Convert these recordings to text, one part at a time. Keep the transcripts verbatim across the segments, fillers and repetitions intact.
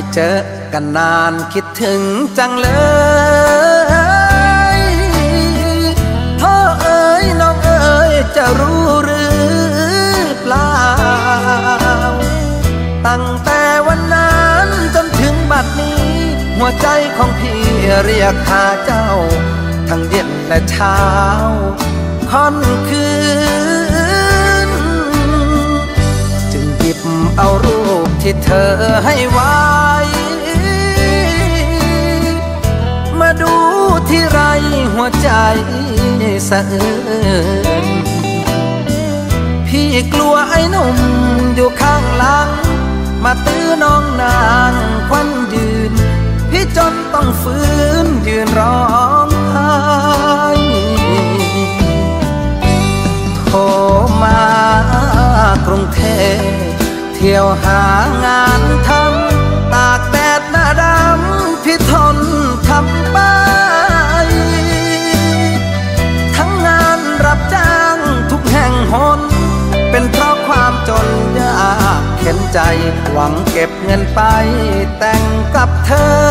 เจอกันนานคิดถึงจังเลยพ่อเอ๋ยน้องเอ๋ยจะรู้หรือเปล่าตั้งแต่วันนั้นจนถึงบัดนี้หัวใจของพี่เรียกหาเจ้าทั้งเย็นและเช้าค่ำคืนจึงหยิบเอารูปที่เธอให้ไว้มาดูที่ไรหัวใจสะอื้นพี่กลัวไอ้หนุ่มอยู่ข้างหลังมาตื้อน้องนางควันยืนพี่จนต้องฟื้นยืนร้องไห้โทรมากรุงเทพเที่ยวหางานทำตากแดดหน้าดำพี่ทนทำไปทั้งงานรับจ้างทุกแห่งหนเป็นเพราะความจนยากเข็นใจหวังเก็บเงินไปแต่งกับเธอ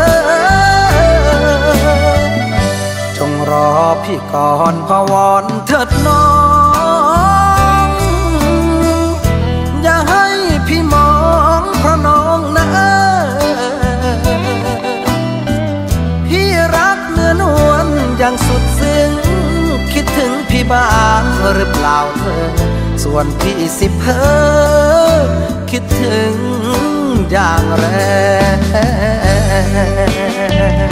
จงรอพี่ก่อนพะวอนเถิดน้องอย่าให้พี่มองเพราะน้องนะพี่รักเนื้อนวลอย่างสุดซึ้งคิดถึงพี่บ้างหรือเปล่าเธอส่วนพี่สิเพ้อคิดถึงอย่างแรง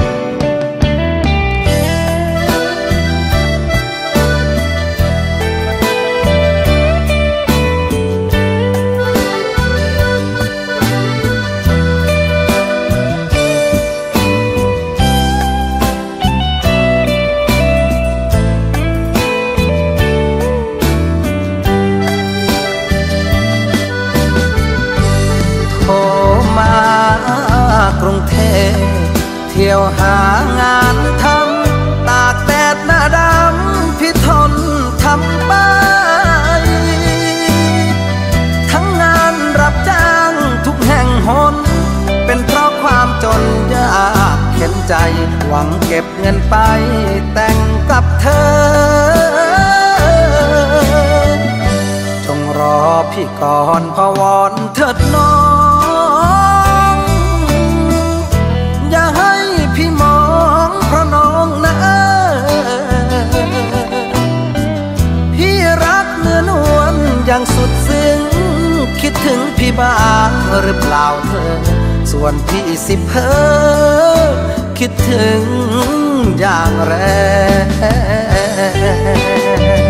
กรุงเทพเที่ยวหางานทำตากแดดหน้าดำพี่ทนทำไปทั้งงานรับจ้างทุกแห่งหนเป็นเพราะความจนยากเข็นใจหวังเก็บเงินไปแต่งกับเธอจงรอพี่ก่อนพะวอนเถิดน้องอย่าให้พี่มองเพราะน้องนะพี่รักเนื้อนวลอย่างสุดซึ้งคิดถึงพี่บ้างหรือเปล่าเธอส่วนพี่สิเพ้อคิดถึงอย่างแรง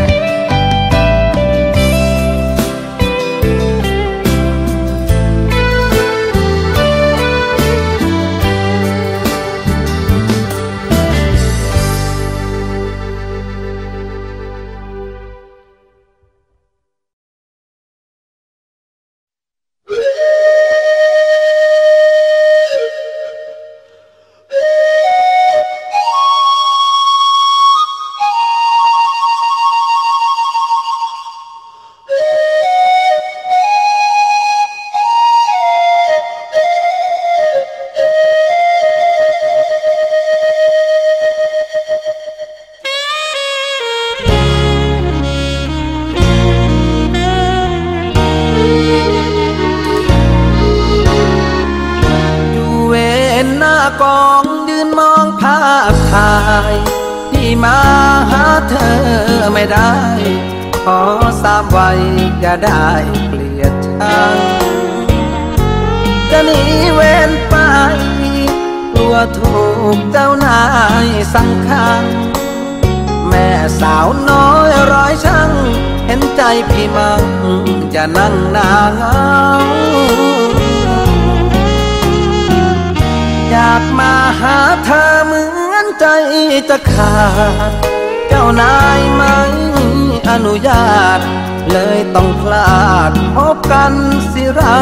กองยืนมองภาพถ่ายที่มาหาเธอไม่ได้ขอสามวัยอย่าได้เกลียดชังจะหนีเว้นไปกลัวถูกเจ้านายสั่งขังแม่สาวน้อยร้อยช่างเห็นใจพี่มั่งอย่านั่งหน้าเหงาอยากมาหาเธอเหมือนใจจะขาดเจ้านายไม่อนุญาตเลยต้องพลาดพบกันสิเรา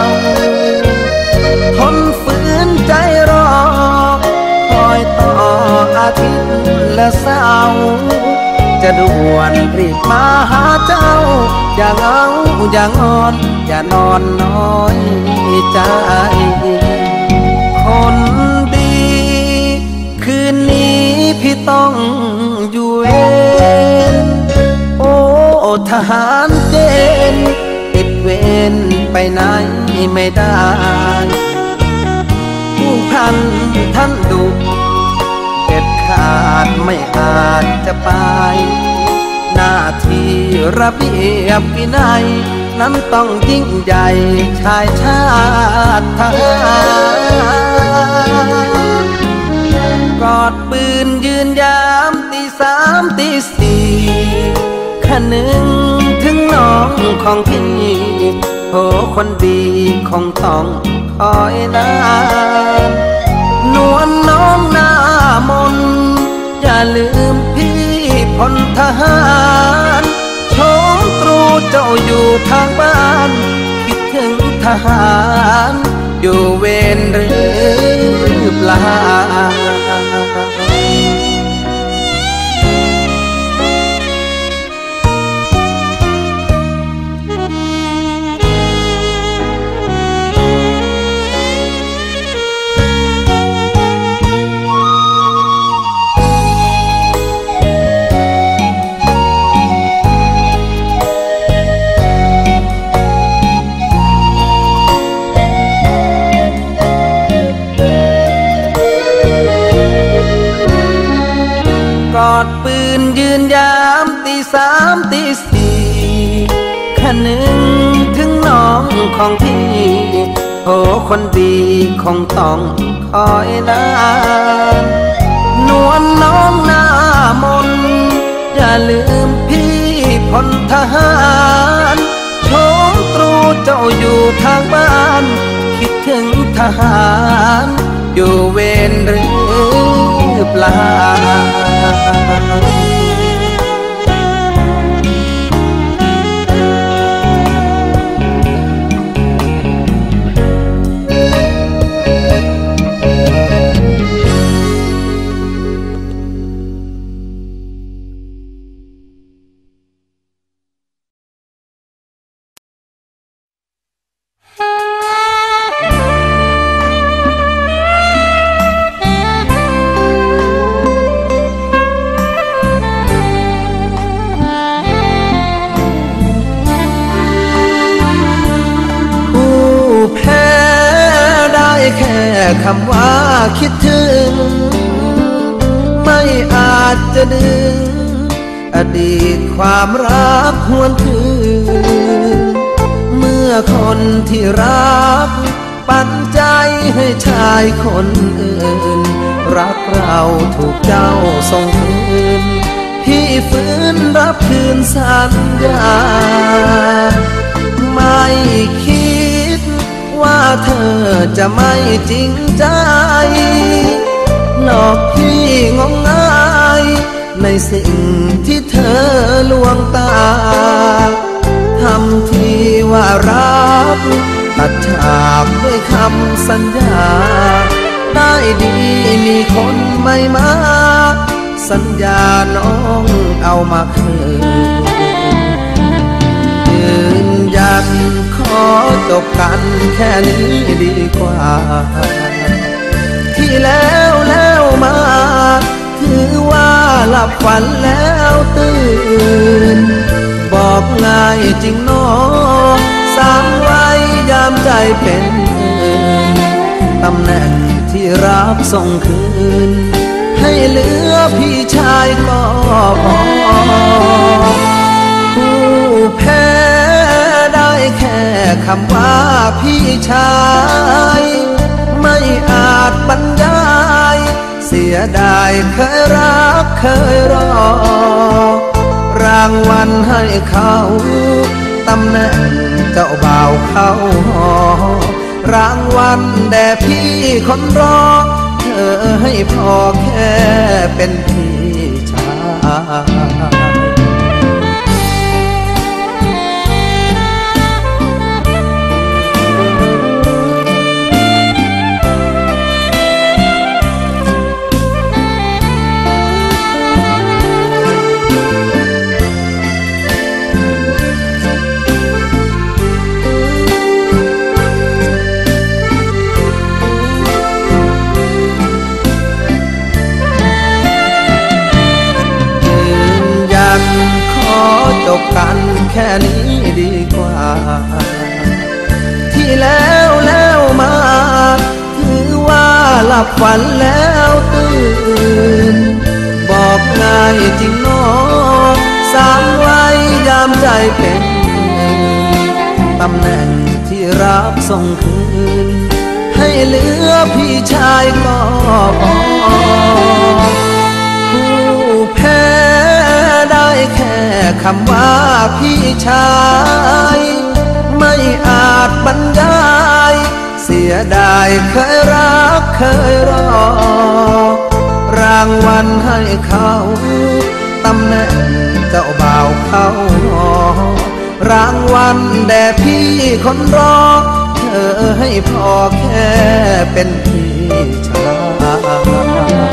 ทนฝืนใจรอคอยต่ออาทิตย์และเสาร์จะด่วนรีบมาหาเจ้าอย่าเหงาอย่างอนอย่านอนน้อยใจคนดีคืนนี้พี่ต้องอยู่เวรโอ้ทหารเกณฑ์ติดเวรไปไหนไม่ได้ผู้พันท่านดุเด็ดขาดไม่อาจจะไปหน้าที่ระเบียบวินัยนั้นต้องยิ่งใหญ่ชายชาติทหารกอดปืนยืนยามตีสามตีสี่ขนึงถึงน้องของพี่โหคนดีคงต้องคอยนานนวลน้องหน้ามนอย่าลืมพี่พลทหารโชงตรูเจ้าอยู่ทางบ้านคิดถึงทหารอยู่เวรหรือเปล่ากอดปืนยืนยามตีสามตีสี่ขนึงถึงน้องของพี่โอ้คนดีคงต้องคอยนานนวลน้องหน้ามนอย่าลืมพี่พลทหารโชงตรูเจ้าอยู่ทางบ้านคิดถึงทหารอยู่เวรหรือเปล่าแค่คำว่าคิดถึงไม่อาจจะดึงอดีตความรักหวนคืนเมื่อคนที่รักปันใจให้ชายคนอื่นรักเราถูกเจ้าส่งคืนพี่ฝืนรับคืนสัญญาไม่คิดว่าเธอจะไม่จริงใจหลอกพี่งมงายในสิ่งที่เธอลวงตาทำทีว่ารักตัดฉากด้วยคำสัญญาได้ดีมีคนไม่มาสัญญาน้องเอามาคืนยืนยันขอจบกันแค่นี้ดีกว่าที่แล้วแล้วมาถือว่าหลับฝันแล้วตื่นบอกง่ายจริงน้องสั่งไว้ยามใจเป็นอื่นตำแหน่งที่รับส่งคืนให้เหลือพี่ชายก็พอผู้แพ้ได้แค่คำว่าพี่ชายไม่อาจบรรยายเสียดายเคยรักเคยรอรางวัลให้เขาตำแหน่งเจ้าบ่าวเข้าหอรางวัลแด่พี่คนรอเธอให้พอแค่เป็นพี่ชายลับฝันแล้วตื่นบอกง่ายจริงน้องสร้างไว้ยามใจเป็นตำแหน่งที่รับส่งคืนให้เหลือพี่ชายก็พอผู้แพ้ได้แค่คำว่าพี่ชายไม่อาจบรรยายเสียดายเคยรักเคยรอรางวัลให้เขาตำแหน่งเจ้าบ่าวเขารางวัลแด่พี่คนรอเธอให้พอแค่เป็นพี่ชาย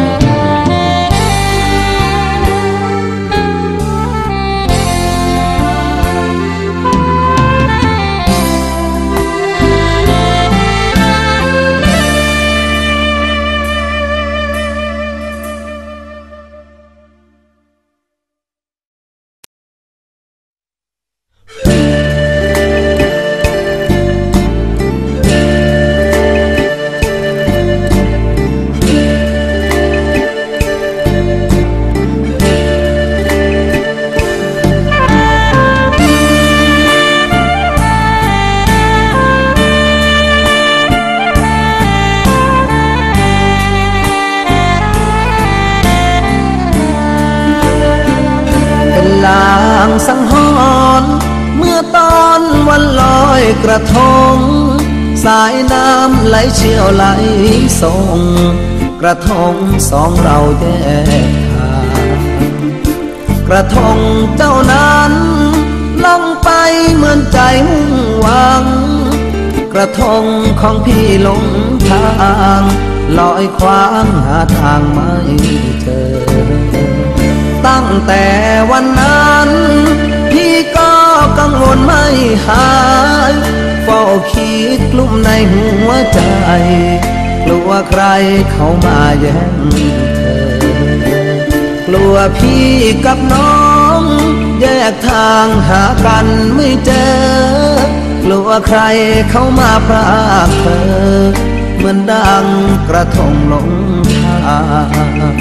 สังหรณ์เมื่อตอนวันลอยกระทงสายน้ำไหลเชี่ยวไหลส่งกระทงสองเราแยกทางกระทงเจ้านั้นล่องไปเหมือนใจมุ่งหวังกระทงของพี่หลงทางลอยคว้างหาทางไม่เจอตั้งแต่วันนั้นพี่ก็กังวลไม่หายเฝ้าคิดกลุ้มในหัวใจกลัวใครเข้ามาแย่งเธอกลัวพี่กับน้องแยกทางหากันไม่เจอกลัวใครเข้ามาพรากเธอเหมือนดังกระทงหลงทาง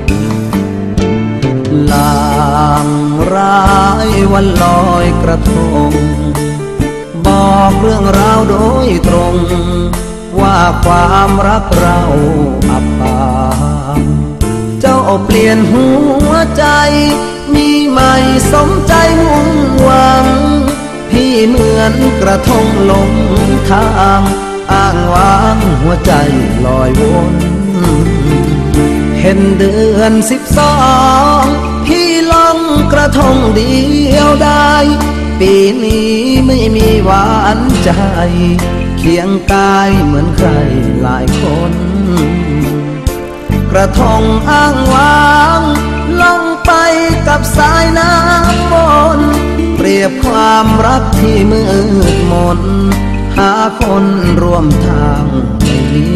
ลางร้ายวันลอยกระทงบอกเรื่องราวโดยตรงว่าความรักเราอับปางเจ้าเปลี่ยนหัวใจมีใหม่สมใจมุ่งหวังพี่เหมือนกระทงหลงทางอ้างว้างหัวใจลอยวนเห็นเดือนสิบสองพี่ล่องกระทงเดียวได้ปีนี้ไม่มีหวานใจเคียงกายเหมือนใครหลายคนกระทงอ้างว้างล่องไปกับสายน้ำวนเปรียบความรักที่มืดมนหาคนร่วมทางไม่มี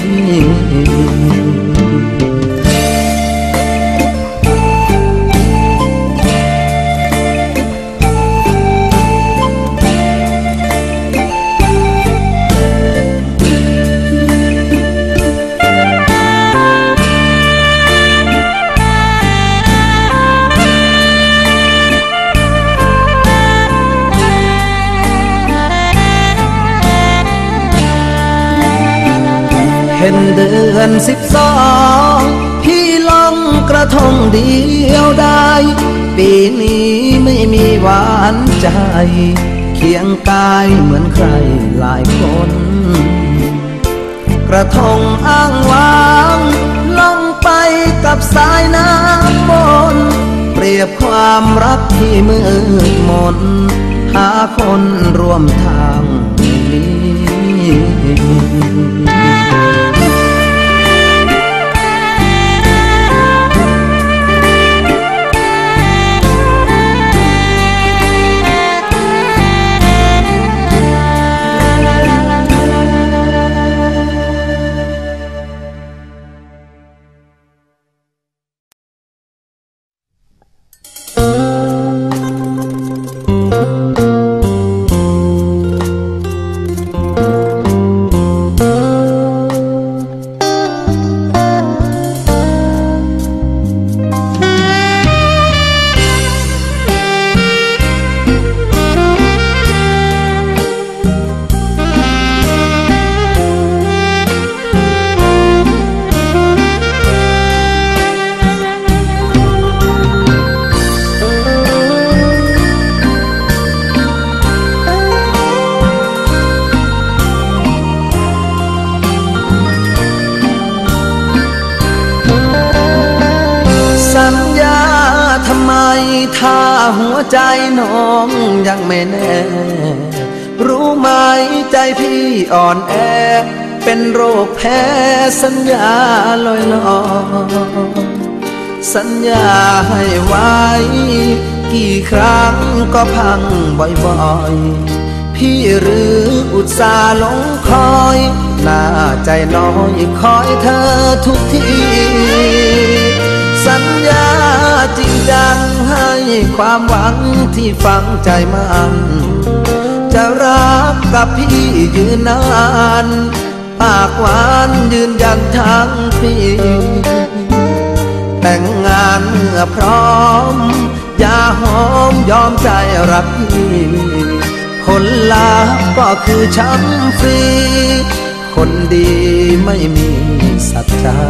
เห็นเดือนสิบสองพี่ล่องกระทงเดียวได้ปีนี้ไม่มีหวานใจเคียงกายเหมือนใครหลายคนกระทงอ้างว้างล่องไปกับสายน้ำวนเปรียบความรักที่มืดมนหาคนร่วมทางนี้เำไมถ้าหัวใจน้องยังไม่แน่รู้ไหมใจพี่อ่อนแอเป็นโรคแพ้สัญญาลอยลอยสัญญาให้ไว้กี่ครั้งก็พังบ่อยๆพี่หรืออุตส่าห์หลงคอยหน้าใจน้อยคอยเธอทุกทีสัญญาจริงจังให้ความหวังที่ฝังใจมันจะรักกับพี่ยืนนานปากหวานยืนยันทั้งปีแต่งงานเมื่อพร้อมอย่าหอมยอมใจรักพี่ผลลัพธ์ก็คือช้ำฟรีคนดีไม่มีสัจจา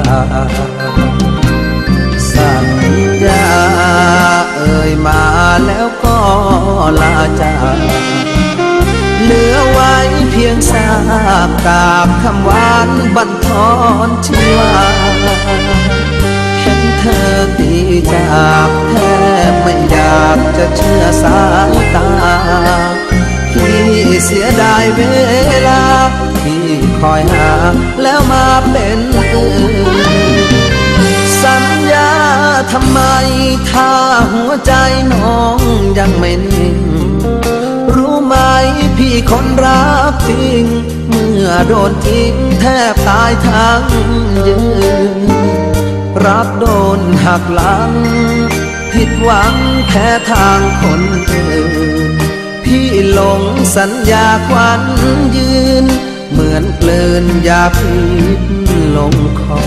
สัญญาเอ่ยมาแล้วก็ลาจากเหลือไว้เพียงซากกาบคำหวานบั่นทอนชีวาเห็นเธอดีจากแทบไม่อยากจะเชื่อสายตาพี่เสียดายเวลาที่คอยหาแล้วมาเป็นอื่นสัญญาทำไมถ้าหัวใจน้องยังไม่นิ่งรู้ไหมพี่คนรักจริงเมื่อโดนทิ้งแทบตายทั้งยืนรักโดนหักหลังผิดหวังแพ้ทางคนอื่นพี่หลงสัญญาควันยืนเหมือนเกลื่อนยาพิษลงคอ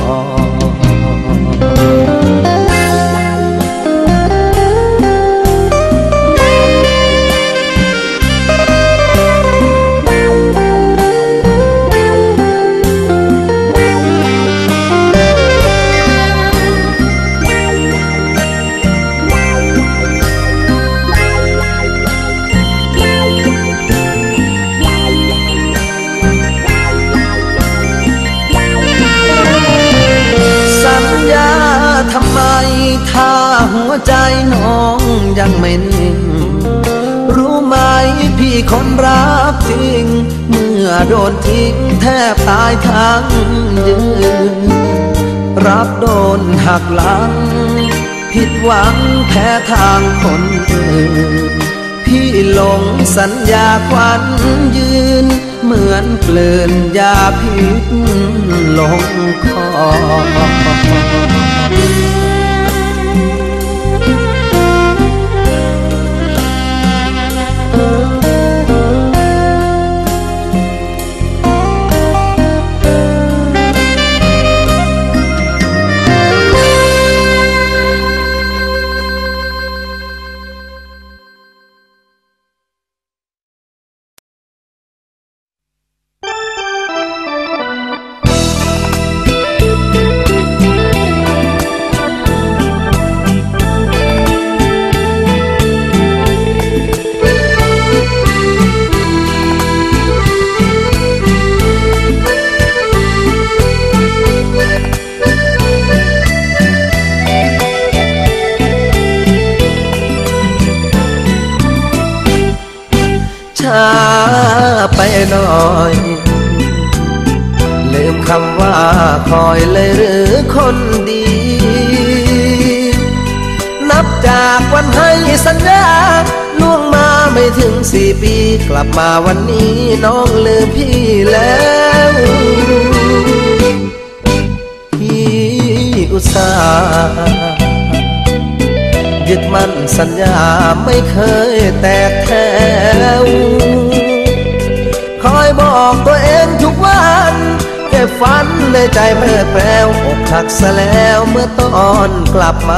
ทำไมถ้าหัวใจน้องยังไม่นิ่งรู้ไหมพี่คนรักจริงเมื่อโดนทิ้งแทบตายทั้งยืนรับโดนหักหลังผิดหวังแพ้ทางคนอื่นพี่หลงสัญญาควันยืนเหมือนเกลื่อนยาพิษลงคอไปหน่อยลืมคำว่าคอยเลยหรือคนดีนับจากวันให้สัญญาล่วงมาไม่ถึงสี่ปีกลับมาวันนี้น้องลืมพี่แล้วพี่อุตส่าห์ยึดมั่นสัญญาไม่เคยแตกแถวคอยบอกตัวเองทุกวันแค่ฝันในใจเมื่อแปรวอกหักซะแล้วเมื่อตอนกลับมา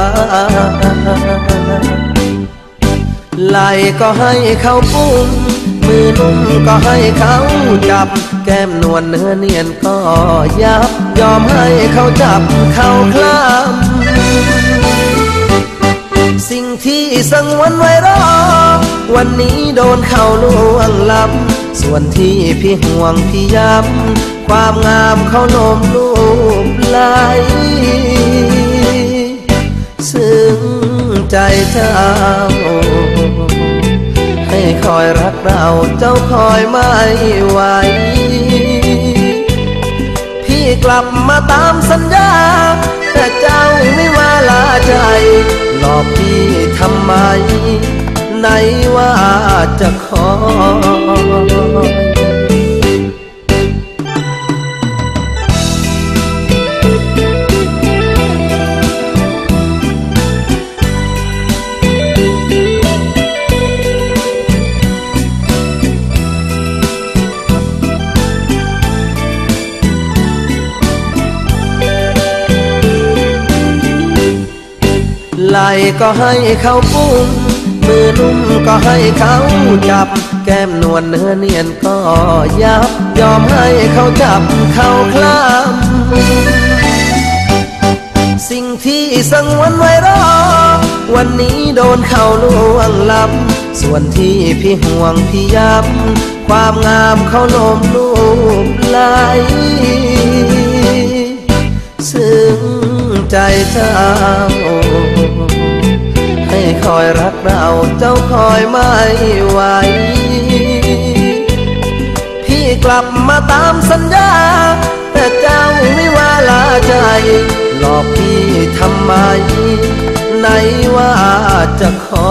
ไหลก็ให้เขาปุ้มมือนุ่มก็ให้เขาจับแก้มนวลเนื้อเนียนก็ยับยอมให้เขาจับเขาคลำสิ่งที่สังวนไว้รอวันนี้โดนเขาล่วงล้ำส่วนที่พี่ห่วงพี่ย้ำความงามเขาโน้มรูปไหลซึ่งใจเจ้าให้คอยรักเราเจ้าคอยไม่ไหวพี่กลับมาตามสัญญาแต่เจ้าไม่มาลาใจหลอกพี่ทำไมไหนว่าจะขอไหลก็ให้เขาปุ้มมือนุ่มก็ให้เขาจับแก้มนวลเนื้อเนียนก็ยับยอมให้เขาจับเขาคลำสิ่งที่สังวนไว้รอวันนี้โดนเขาล่วงล้ำส่วนที่พี่ห่วงพี่ย้ำความงามเขาโลมลูบไหลซึ้งใจเจ้าให้คอยรักเราเจ้าคอยไม่ไหวพี่กลับมาตามสัญญาแต่เจ้าไม่ว่าลาใจหลอกพี่ทำไมไหนว่าจะขอ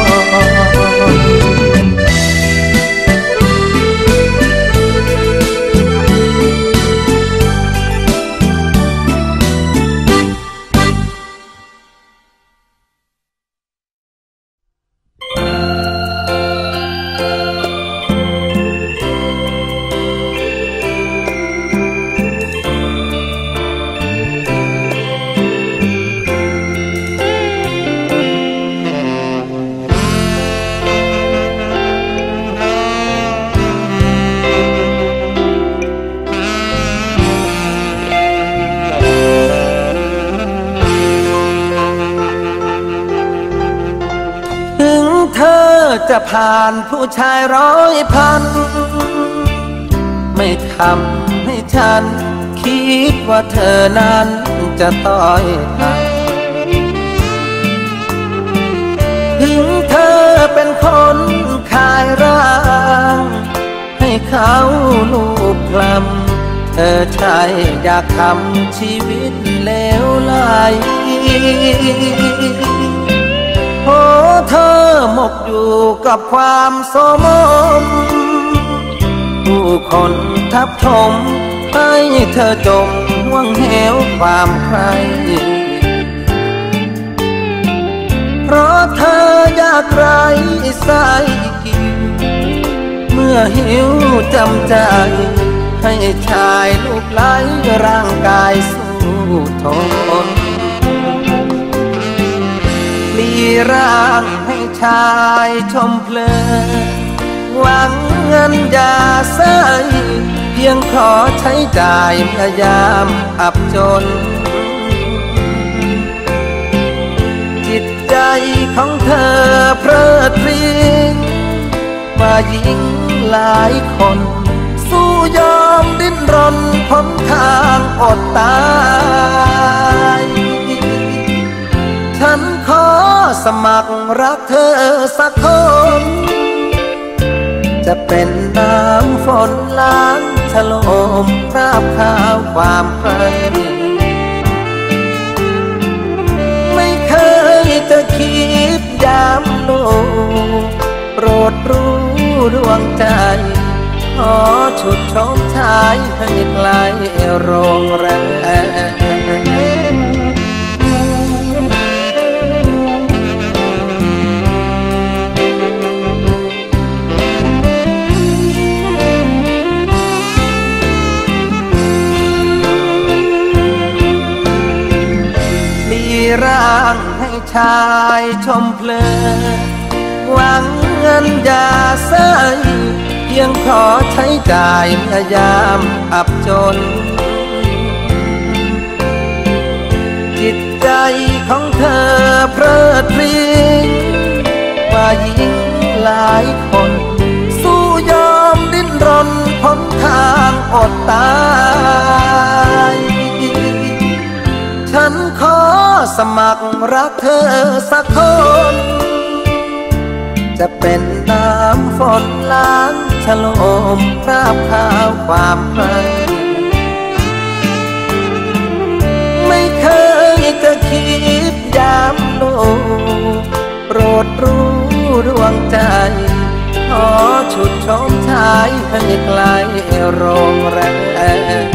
จะผ่านผู้ชายร้อยพันไม่ทำให้ฉันคิดว่าเธอนั้นจะต้อยหักถึงเธอเป็นคนขายร่างให้เขาลูบคลำเธอใช่อยากทำชีวิตเลวไหลโอ้เธอหมกอยู่กับความโสมมผู้คนทับถมให้เธอจมห่วงเหวความใครเพราะเธออยากไร้สายกินเมื่อหิวจำใจให้ชายลูกไหลร่างกายสู้ทนลีร่างให้ชายชมเพลินหวังเงินยาใส่เพียงขอใช้จ่ายเมื่อยามอับจนจิตใจของเธอเพลิดเพลินว่าหญิงหลายคนสู้ยอมดิ้นรนพ้นทางอดตายฉันขอสมัครรักเธอสักคนจะเป็นน้ำฝนล้างฉโลมคราบข้าวความใครไม่เคยจะคิดยามโลกโปรดรู้ดวงใจขอฉุดชมชายให้ไกลโรงแรมร่างให้ชายชมเพลินหวังเงินยาใส่เพียงขอใช้จ่ายเมื่อยามอับจนจิตใจของเธอเพลิดเพลินว่าหญิงหลายคนสู้ยอมดิ้นรนพ้นทางอดตายฉันขอสมัครรักเธอสักคนจะเป็นน้ำฝนล้างฉโลมคราบขาวความใครไม่เคยจะคิดยามโลกโปรดรู้ดวงใจขอฉุดชมชายให้ไกลโรงแรม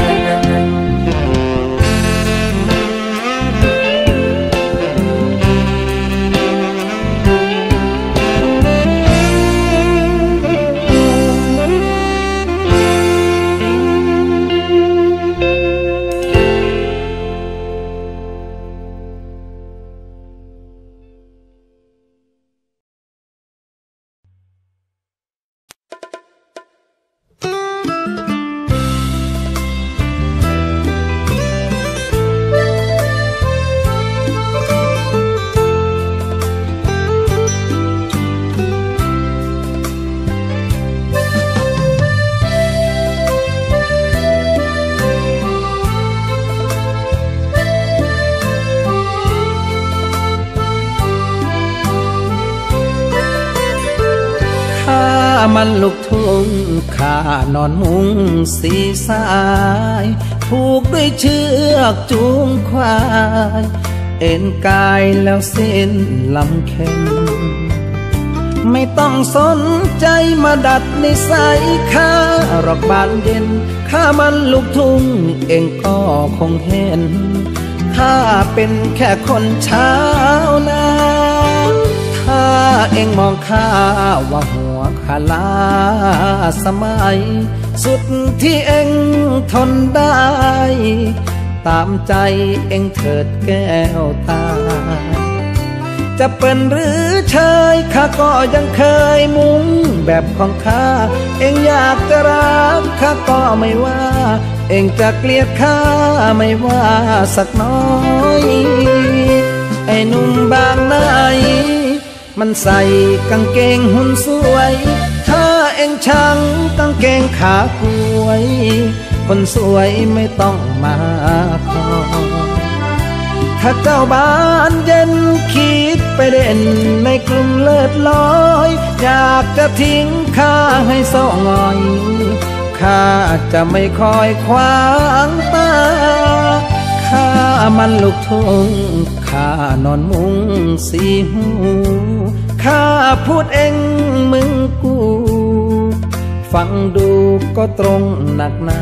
มันลูกทุ่งข้านอนมุงสีสายผูกด้วยเชือกจูงควายเอ็นกายแล้วสิ้นลำเค็มไม่ต้องสนใจมาดัดนิสัยข้ารอกบานเย็นข้ามันลูกทุ่งเองก็คงเห็นข้าเป็นแค่คนชาวนาถ้าเองมองข้าว่าหัวขาลาสมัยสุดที่เองทนได้ตามใจเองเถิดแก้วตาจะเป็นหรือเชยข้าก็ยังเคยมุ้งแบบของข้าเองอยากจะรักข้าก็ไม่ว่าเองจะเกลียดข้าไม่ว่าสักน้อยไอ้หนุ่มบางไหนมันใส่กางเกงหุ่นสวยถ้าเอ็งชังกางเกงขาป่วยคนสวยไม่ต้องมาขอถ้าเจ้าบ้านเย็นคิดไปเด่นในกลุ่มเลิศลอยอยากจะทิ้งข้าให้เศร้าหงอยข้าจะไม่คอยขวางตาข้ามันลูกทุ่งข้านอนมุงสีหูข้าพูดเองมึงกูฟังดูก็ตรงหนักหนา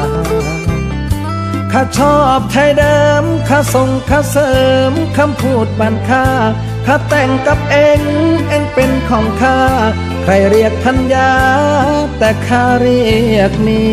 ข้าชอบไทยเดิมข้าส่งข้าเสริมคำพูดบันข้าข้าแต่งกับเองเองเป็นของข้าใครเรียกพันยาแต่ข้าเรียกนี้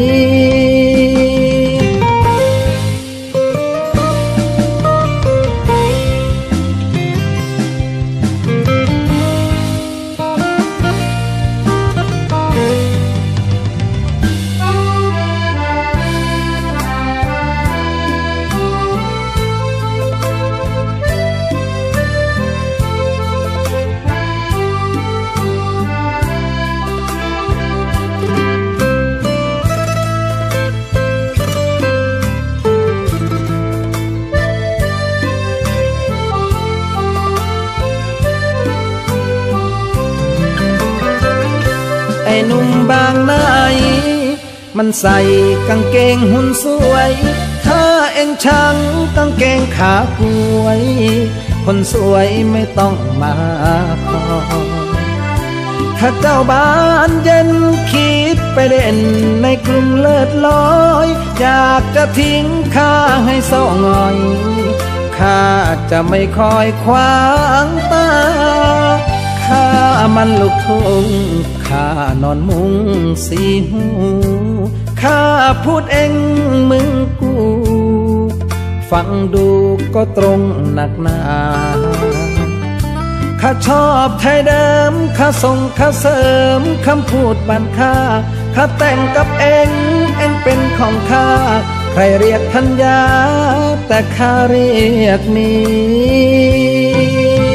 ไอ้หนุ่มบางไหนมันใส่กางเกงหุ่นสวยถ้าเอ็งชังกางเกงขาป่วยคนสวยไม่ต้องมาขอถ้าเจ้าบ้านเย็นคิดไปเด่นในกลุ่มเลิศลอยอยากจะทิ้งข้าให้เศร้าหงอยข้าจะไม่คอยขวางตาข้ามันลูกทุ่งข้านอนมุงสีหูข้าพูดเองมึงกูฟังดูก็ตรงหนักหนาข้าชอบไทยเดิมข้าส่งข้าเสริมคำพูดบันข้าข้าแต่งกับเองเองเป็นของข้าใครเรียกพันยาแต่ข้าเรียกนี้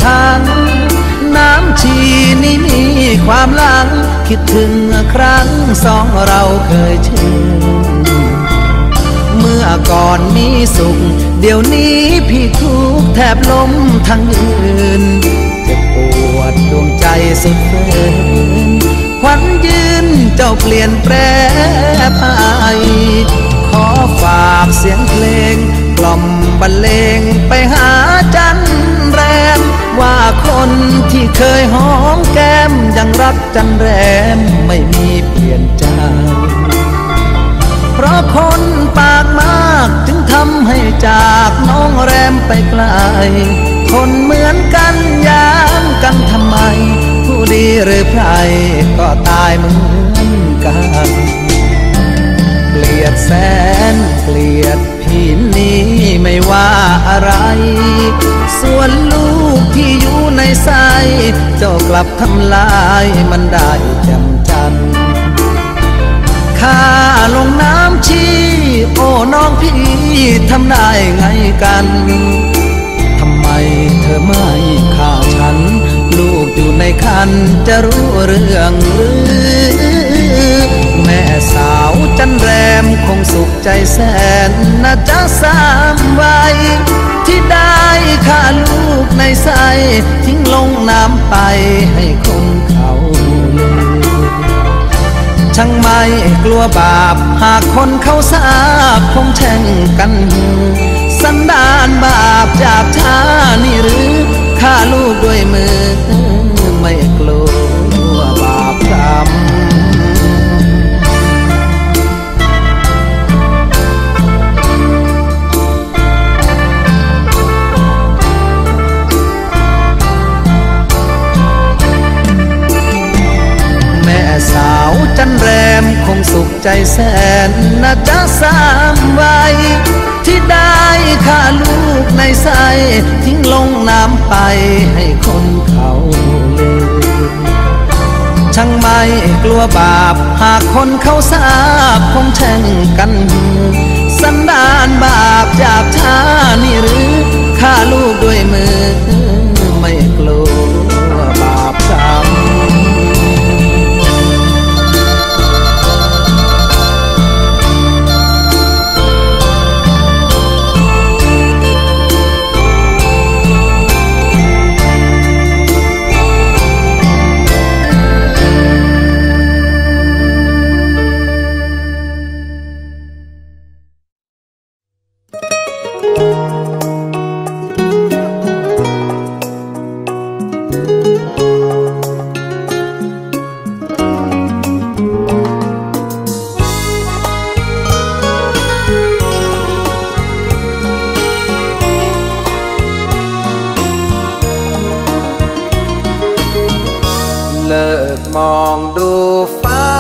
พันน้ำชีนี้มีความหลังคิดถึงครั้งสองเราเคยชื่นเมื่อก่อนมีสุขเดี๋ยวนี้พี่ทุกข์แทบล้มทั้งยืนเจ็บปวดดวงใจสุดเกินขวัญยืนเจ้าเปลี่ยนแปรไปขอฝากเสียงเพลงกล่อมบรรเลงไปหาจันแรมว่าคนที่เคยหอมแก้มยังรักจันแรมไม่มีเปลี่ยนใจเพราะคนปากมากจึงทำให้จากน้องแรมไปไกลคนเหมือนกันยามกันทำไมผู้ดีหรือไพรก็ตายเหมือนกันเกลียดแสนเกลียดพี่นี้ไม่ว่าอะไรส่วนลูกที่อยู่ในไส้เจ้ากลับทำลายมันได้จำจันข้าลงน้ำชีโอ้น้องพี่ทำได้ไงกันทำไมเธอไม่ฆ่าฉันลูกอยู่ในคันจะรู้เรื่องหรือแม่สาวจันแรมคงสุขใจแสนน่าจะสามวัยที่ได้ฆ่าลูกในไส้ทิ้งลงน้ำไปให้คนเขาลืมช่างไม่กลัวบาปหากคนเขาทราบคงแช่งกันสันดานบาปจากชานี่หรือฆ่าลูกด้วยมือไม่กลัวบาปกรรมสาวจันแรมคงสุขใจแสนน่าจะสามวัยที่ได้ฆ่าลูกในไส้ทิ้งลงน้ำไปให้คนเขาลืมช่างไม่กลัวบาปหากคนเขาทราบคงแช่งกันสันดานบาปจากชานี่หรือฆ่าลูกด้วยมือไม่กลัวบาปกรรมมองดูฟ้า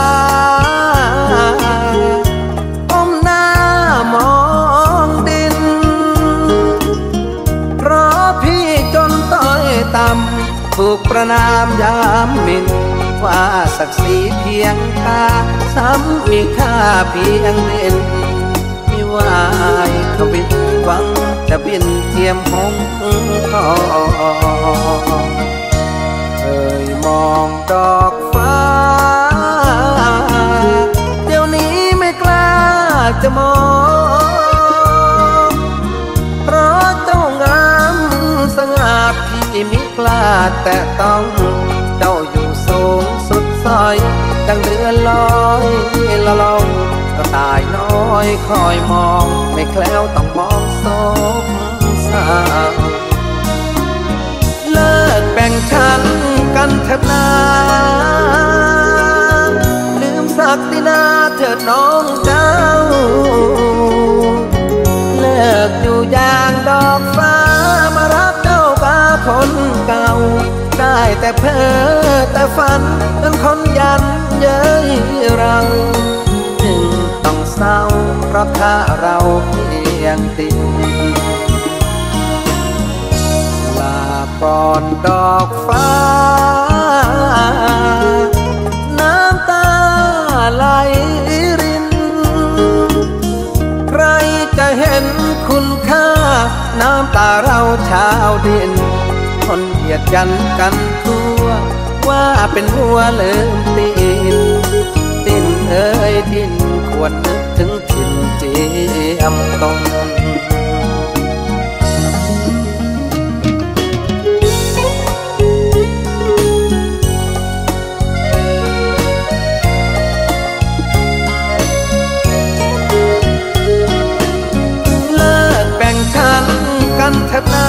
ก้มหน้ามองดินเพราะพี่จนต้อยต่ำถูกประนามยามหมิ่นว่าศักดิ์ศรีเพียงค่าซ้ำมีค่าเพียงเด่นไม่ว่าทวิตหวังจะบินเทียมหงทองเคยมองดอกฟ้าเดี๋ยวนี้ไม่กล้าจะมองเพราะเจ้างามสง่าพี่มิกล้าแต่ต้องเจ้าอยู่สูงสุดซอยดังเรือลอยละล่องก็ตายน้อยคอยมองไม่แคล้วต้องมองศพสาวเลิกแบ่งชั้นกันเถิดนาลืมศักดินาเถิดน้องเจ้าเลิกอยู่อย่างดอกฟ้ามารักเจ้าบาคนเก่าได้แต่เพ้อแต่ฝันเป็นคนยันเย้ยเราจึงต้องเศร้าเพราะถ้าเราเพียงติดลาก่อนดอกฟ้าน้ำตาไหลรินใครจะเห็นคุณค่าน้ำตาเราชาวดินคนเหยียดกันกันทั่วว่าเป็นหัวเลิมตีนตินเอ้ยดินควรนึกถึงถิ่นเจียมตนกันเถิดนา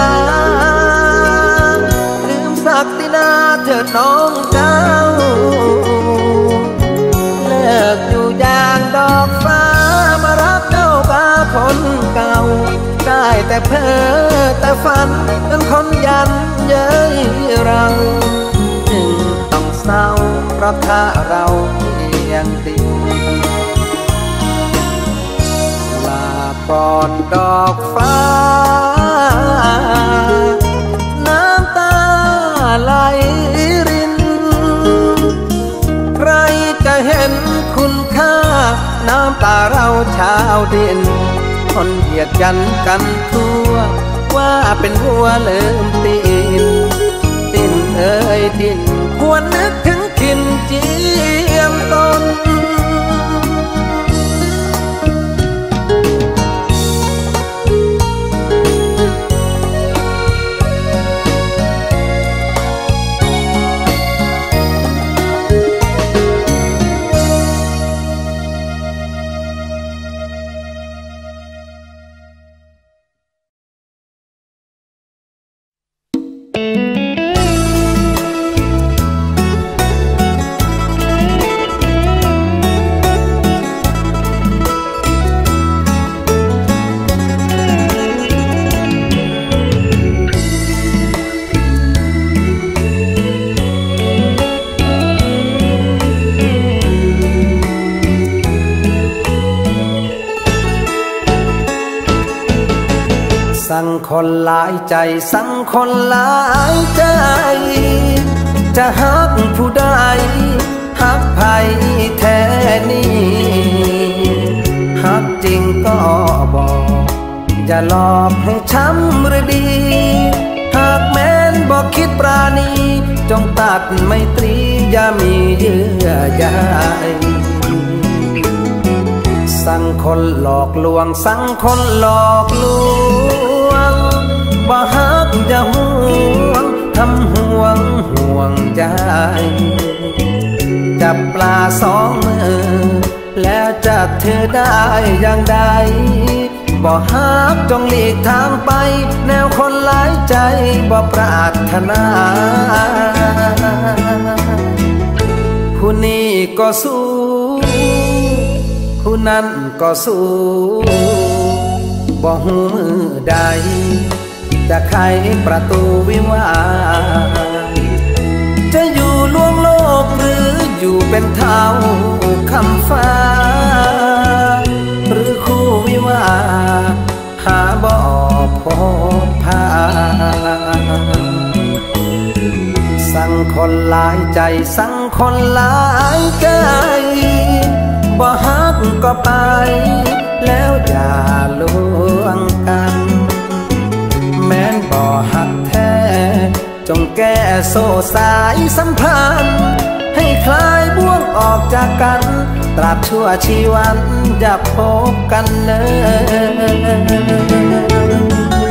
ลืมศักดินาเถิดน้องเจ้าเลิกอยู่อย่างดอกฟ้ามารักเจ้ากาคนเก่าได้แต่เพ้อแต่ฝันเป็นคนยันเย้ยเราจึงต้องเศร้าเพราะถ้าเราเพียงดีก่อนดอกฟ้าน้ำตาไหลรินใครจะเห็นคุณค่าน้ำตาเราชาวดินคนเหยียดกันกันทั่วว่าเป็นหัวเลิมตีนตินเอ้ยดินควรนึกถึงถิ่นเจียมตนสั่งคนหลายใจสั่งคนหลายใจจะฮักผู้ใดฮักไผแท้นี้ฮักจริงก็บอกอย่าหลอกให้ช้ำหรือดีหากแม้นบอกคิดปราณีจงตัดไมตรีอย่ามีเยื่อใยสั่งคนหลอกลวงสั่งคนหลอกลวงบ่ฮักอย่าห่วงทำห่วงห่วงใจจับปลาสองมือแล้วจับเธอได้อย่างใดบ่ฮักจงหลีกทางไปแนวคนหลายใจบ่ปรารถนาผู้นี้ก็สู้ผู้นั้นก็สู้บ่หูมือใดจะไขประตูวิวาจะอยู่ล่วงโลกหรืออยู่เป็นเท้าคำฟ้าหรือคู่วิวาหาบ่พบพาสั่งคนหลายใจสั่งคนหลายใจบ่ฮักก็ไปแล้วอย่าลวงกันแม้นบ่ฮักแท้จงแก้โซ่สายสัมพันธ์ให้คลายบ่วงออกจากกันตราบชั่วชีวันอย่าพบกันเลย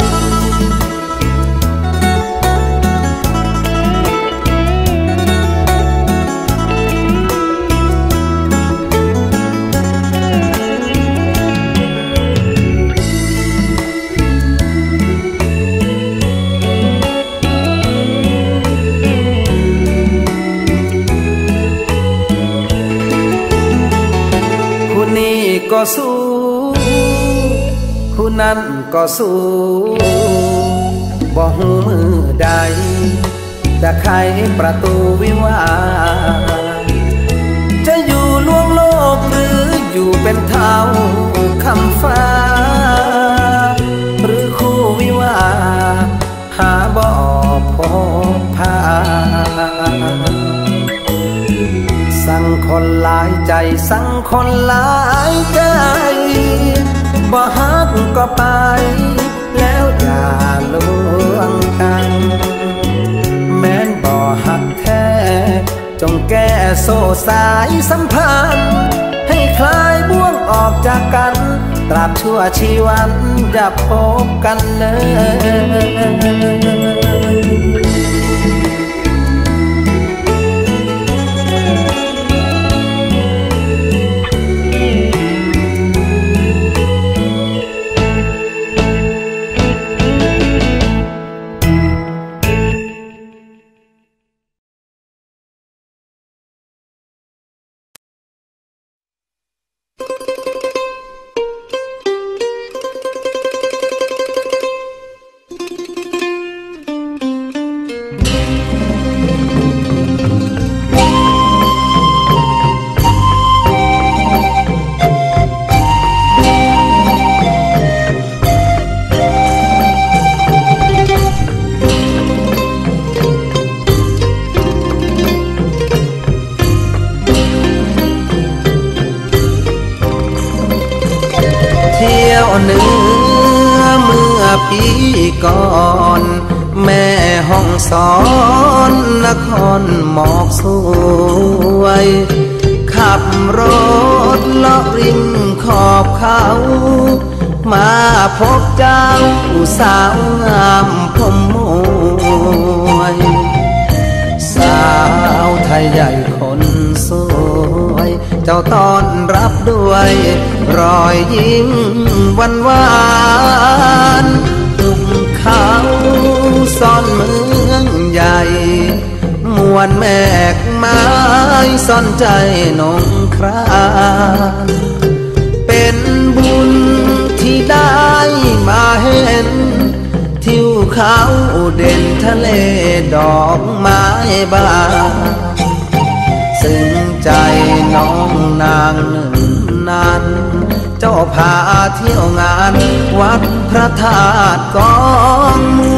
ก็สู้ผู้นั้นก็สู้บ่หูมือใดจะไขประตูวิวาจะอยู่ล่วงโลกหรืออยู่เป็นเท้าคำฟ้าหรือคู่วิวาหาบ่พบพาสั่งคนหลายใจสั่งคนหลายใจบ่ฮักก็ไปแล้วอย่าลวงกันซ่สายสัมพันธ์ให้คลายบ่วงออกจากกันตราบชั่วชีวันจะพบกันเลยเนื้อเมื่อปีก่อนแม่ห้องสอนนครหมอกสวยขับรถเลาะริมขอบเขามาพบเจ้าสาวงามผมมวยสาวไทยใหญ่คนสวยเจ้าต้อนรับด้วยรอยยิ้มหวานหวานตุ่มเขาซ่อนเมืองใหญ่มวลแมกไม้ซ่อนใจนงครานเป็นบุญที่ได้มาเห็นทิวเขาเด่นทะเลดอกไม้บานซึ้งใจน้องนางหนึ่งนั้นเจ้าพาเที่ยวงานวัดพระธาตุกองมู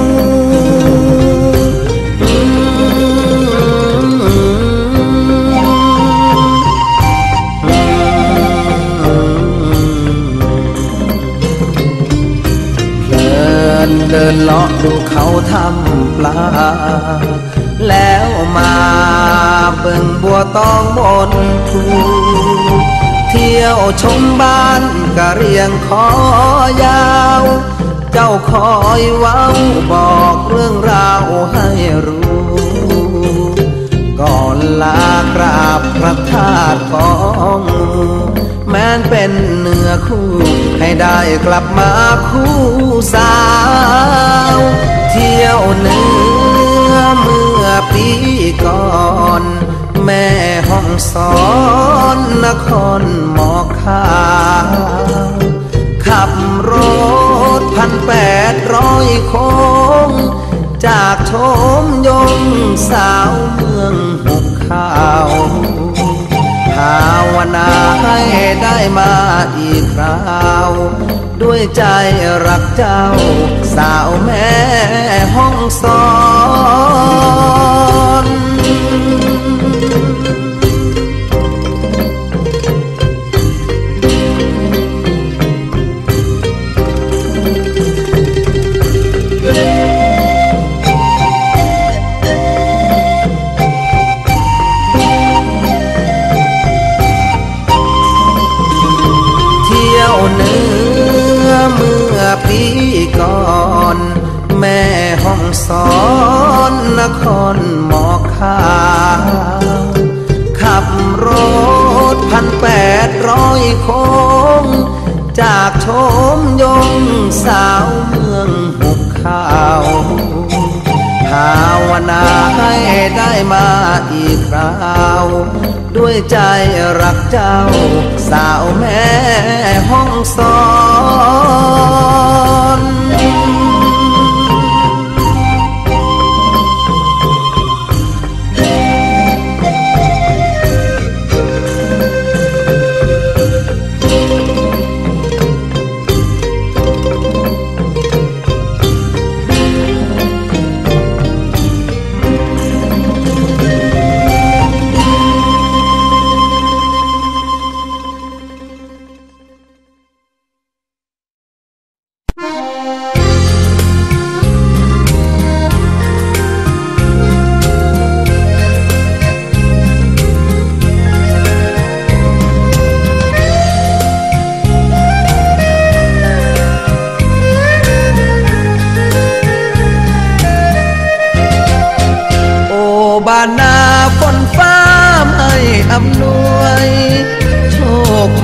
เดินเลาะดูเขาทำปลาแล้วมาเบิ่งบัวตองบนภูเที่ยวชมบ้านกะเรียงคอยาวเจ้าคอยเว้าบอกเรื่องราวให้รู้ก่อนลากราบพระธาตุของแม้นเป็นเนื้อคู่ให้ได้กลับมาคู่สาวเที่ยวเนื้อเมื่อปีก่อนแม่ห้องสอนนครหมอกขาวขับรถพันแปดร้อยโค้งจากชมยงสาวเมืองหุบเขาภาวนาให้ได้มาอีกคราวด้วยใจรักเจ้าสาวแม่ห้องสอนเนื้อเมื่อปีก่อนแม่ห้องสอนนครหมอกขาวขับรถพันแปดร้อยโค้งจากชมยงสาวเมืองหุบเขาภาวนาให้ได้มาอีกคราวด้วยใจรักเจ้าสาวแม่ห้องสอน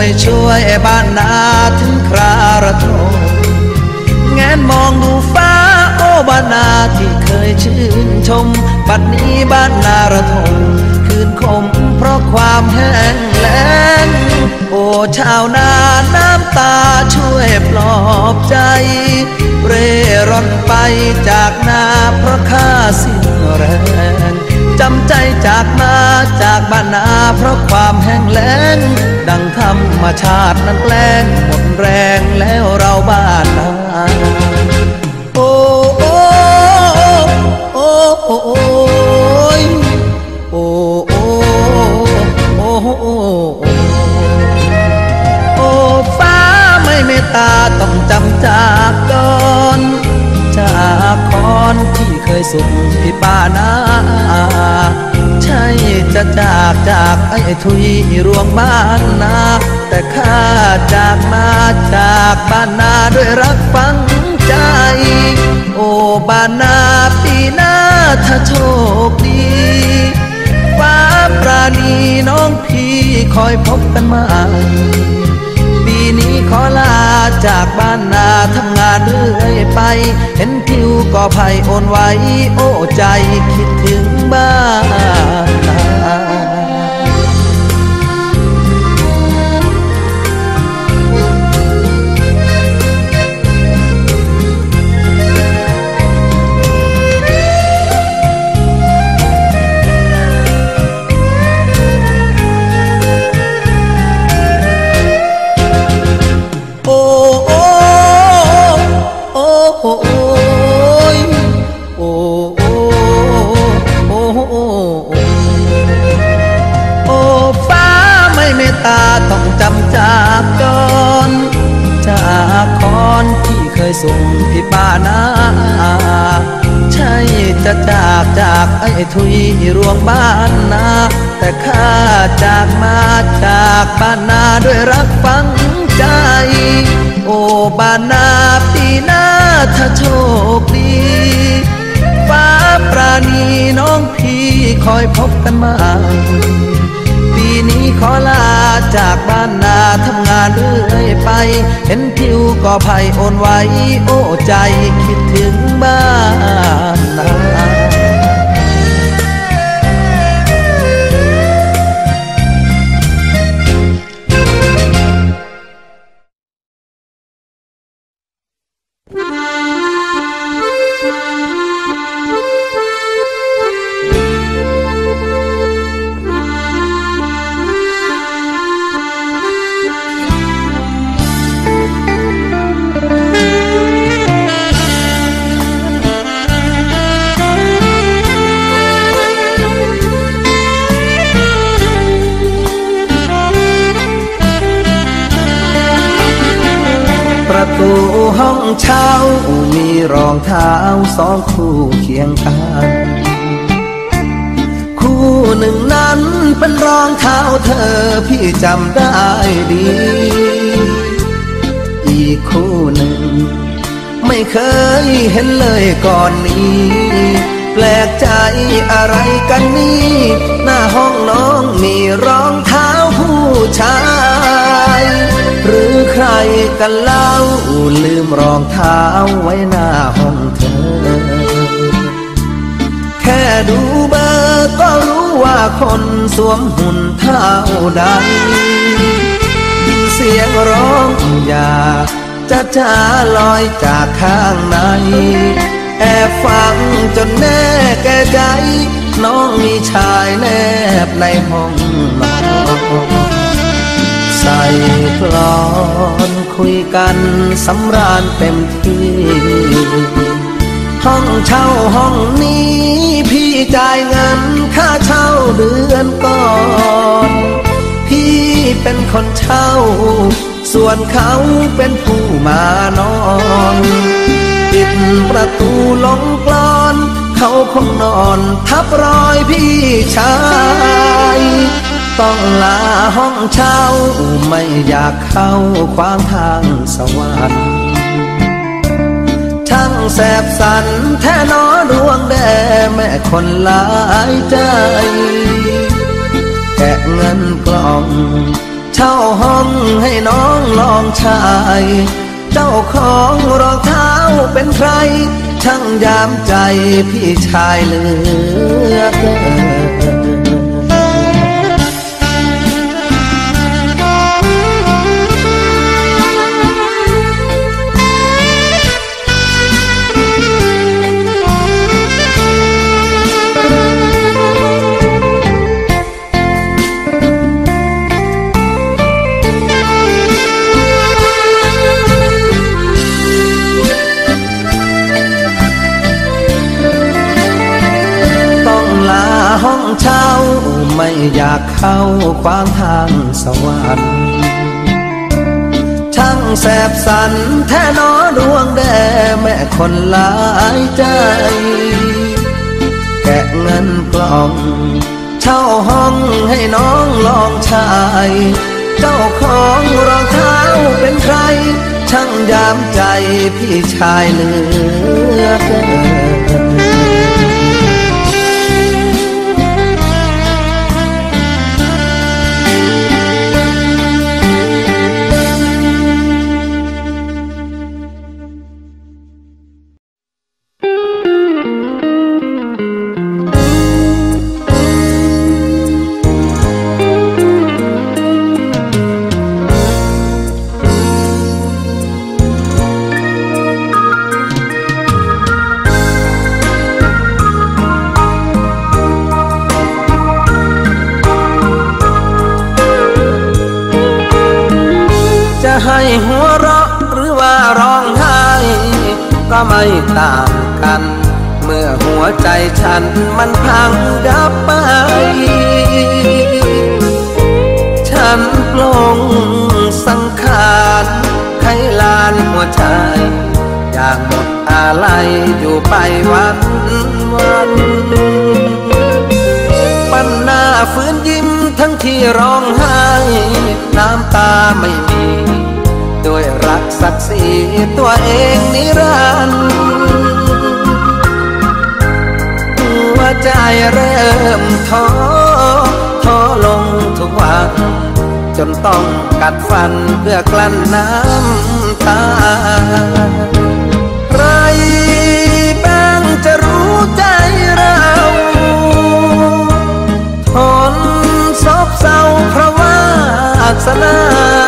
วยช่วยบ้านนาถึงคราระทมแงนมองดูฟ้าโอ้บ้านนาที่เคยชื่นชมบัดนี้บ้านนาระทมคืนคมเพราะความแห้งแล้งโอ้ชาวนาน้ำตาช่วยปลอบใจเร่ร่อนไปจากนาเพราะข้าสิ้นแรงจำใจจากมาจากบ้านนาเพราะความแห้งแล้งดังธรรมชาตินั้นแกล้งหมดแรงแล้วเราบ้านนาโอ้โอ้โอ้โอ้โอ้ยโอ้โอ้โอ้โอ้โอ้ฟ้าไม่เมตตาต้องจำจากก่อนจากคอนที่เคยสุขที่ป้านาใช่จะจากจากไอ้ทุยรวงบ้านนาแต่ข้าจากมาจากบ้านนาด้วยรักฝังใจโอ้บ้านนาปีหน้าถ้าโชคดีฟ้าปราณีน้องพี่คอยพบกันมาปีนี้ขอลาจากบ้านนาทำงานเรื่อยไปเห็นทิวก็ไผ่โอนไว้โอ้ใจคิดถึงบ้านนาต้องจำจากก่อนจากคอนที่เคยส่งที่ป้านาใช่จะจากจากไอ้ทุยรวงบ้านนาแต่ข้าจากมาจากบ้านนาด้วยรักฝังใจโอ้บ้านนาปีหน้าถ้าโชคดีฟ้าปราณีน้องพี่คอยพบกันมาปีนี้ขอลาจากบ้านนาทำงานเรื่อยไปเห็นทิวก็ไผ่โอนไว้โอ้ใจคิดถึงบ้านนาตูห้องเช่ามีรองเท้าสองคู่เคียงกันคู่หนึ่งนั้นเป็นรองเท้าเธอพี่จำได้ดีอีกคู่หนึ่งไม่เคยเห็นเลยก่อนนี้แปลกใจอะไรกันนี่หน้าห้องน้องมีรองเท้าผู้ชายหรือใครกันเล่าลืมรองเท้าไว้หน้าห้องเธอแค่ดูเบอร์ก็รู้ว่าคนสวมหุ่นเท่าใดยินเสียงร้องอย่าจะจะลอยจากข้างในแอบฟังจนแน่แก่ใจน้องมีชายแนบในห้องนอนใส่กลอนคุยกันสำราญเต็มที่ห้องเช่าห้องนี้พี่จ่ายเงินค่าเช่าเดือนก่อนพี่เป็นคนเช่าส่วนเขาเป็นผู้มานอนปิดประตูลงกลอนเขาคงนอนทับรอยพี่ชายต้องลาห้องเช่าไม่อยากเข้าขวางทางสวรรค์ช่างแสบสันแท้น้อดวงแด่แม่คนหลายใจแกะเงินกล่องเช่าห้องให้น้องลองชายเจ้าของรองเท้าเป็นใครช่างยามใจพี่ชายเหลือเกินห้องเช่าไม่อยากเข้าขวางทางสวรรค์ช่างแสบสันแท้น้อดวงแด่แม่คนหลายใจแกะเงินกล่องเช่าห้องให้น้องลองชายเจ้าของรองเท้าเป็นใครช่างยามใจพี่ชายเหลือเกินให้หัวเราะหรือว่าร้องไห้ก็ไม่ต่างกันเมื่อหัวใจฉันมันพังดับไปฉันปลงสังขารไขลานหัวใจอย่างหมดอะไรอยู่ไปวันวันปัญหาฟื้นยิ้มทั้งที่ร้องไห้น้ำตาไม่มีด้วยรักศักดิ์ศรีตัวเองนิรันดร์หัวใจเริ่มท้อท้อลงทุกวันจนต้องกัดฟันเพื่อกลั้นน้ำตาใครบ้างจะรู้ใจเราทนซบเศร้าเพราะวาสนา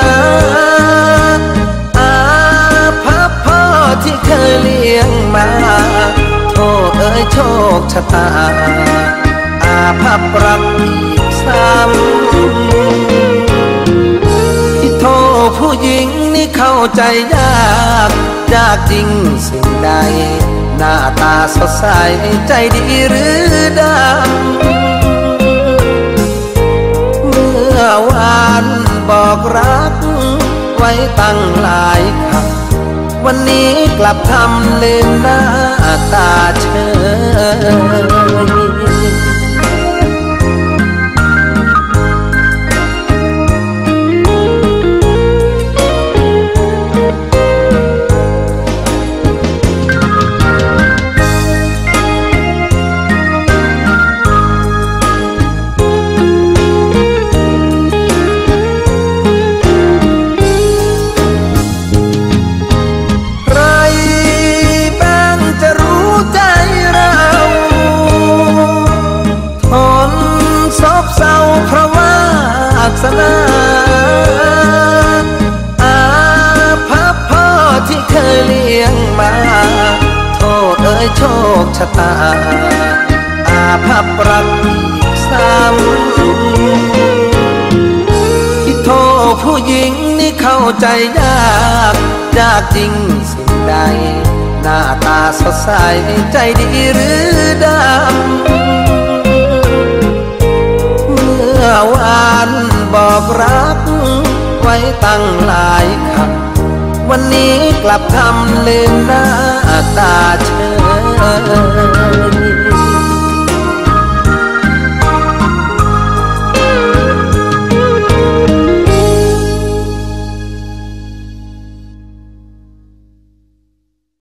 ที่เคยเลี้ยงมาโทษเอ้ยโชคชะตาอาภัพรักอีกซ้ำที่โทษผู้หญิงนี่เข้าใจยากยากจริงสิ่งใดหน้าตาสดใสใจดีหรือดำเมื่อวานบอกรักไว้ตั้งหลายคำวันนี้กลับทำลืมหน้าตาเฉสนาอาภัพพ่อที่เคยเลี้ยงมาโทษเอ้ยโชคชะตาอาภัพรักอีกซ้ำที่โทษผู้หญิงนี่เข้าใจยากยากจริงสิ่งใดหน้าตาสดใสใจดีหรือดำเมื่อวานบอกรักไว้ตั้งหลายคำวันนี้กลับทำลืมหน้าตา